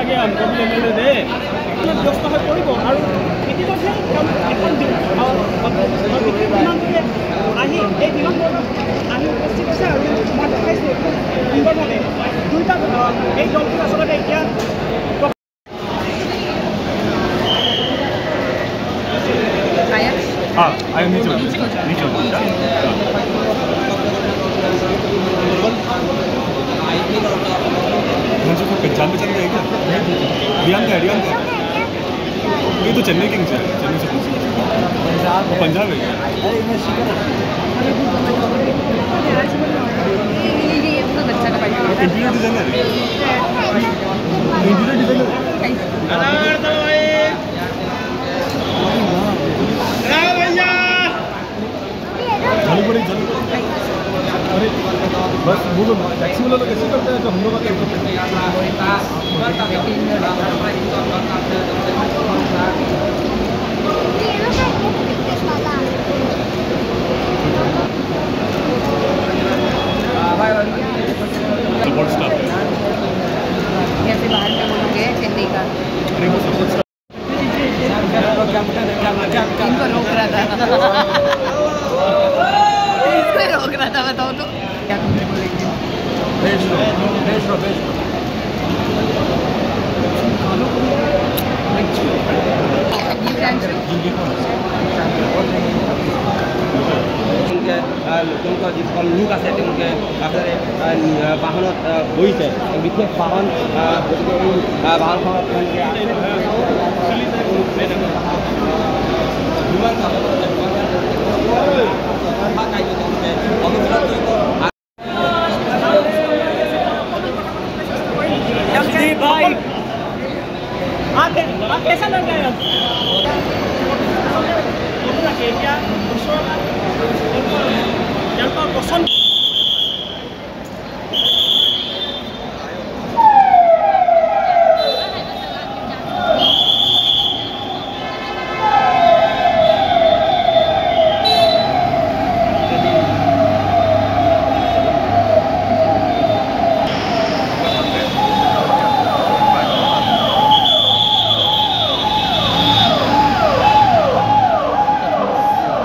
লাগে MLA দে ব্যস্ত হৈ পৰিব আৰু ইতিমধ্যে এখন আহি এই বিমানবন্দৰত আহি উপস্থিত আছে আৰু মই দেখাইছোঁ সুন্দৰভাৱে দুইটা এই দলটো আচলতে এতিয়া I need to. मुझे कोई पहचान चल रहा है क्या? रियान का ये तो चेन्नई किंग्स है, चेन्नई सुपर किंग्स। पंजाब है क्या? इंटीरियर डिजाइनर है। इंटीरियर डिजाइनर अरे बस वो लोग टैक्सी वाला लोग कैसे करते हैं जो हम लोग का करते हैं सपोर्ट स्टाफ कैसे बाहर का बोलोगे चेन्नई का अरे वो सपोर्ट स्टाफ इनको रोक रहा था रोक रहा था बताओ तो क्या भेज लो তেওঁলোকৰ যিসকল লোক আছে তেওঁলোকে আচলতে বাহনত বহিছে বিশেষ বাহন গতিকে এই বাহনখনত कैसा लग रहा है क्या पसंद